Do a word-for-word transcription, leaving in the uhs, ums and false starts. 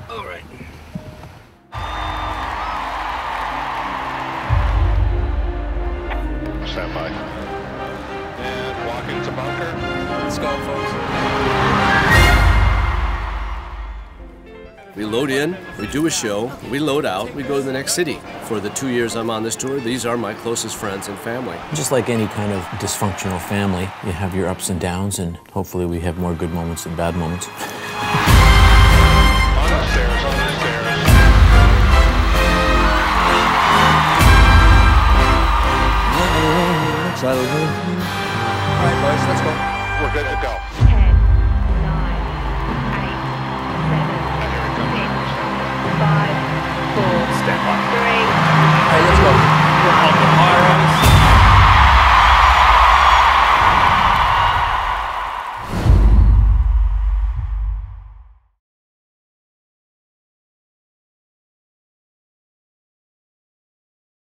All right. Stand by. And walk into bunker. Let's go, folks. We load in, we do a show, we load out, we go to the next city. For the two years I'm on this tour, these are my closest friends and family. Just like any kind of dysfunctional family, you have your ups and downs, and hopefully we have more good moments than bad moments. On the stairs, on the stairs. All right, boys, let's go. We're good to go.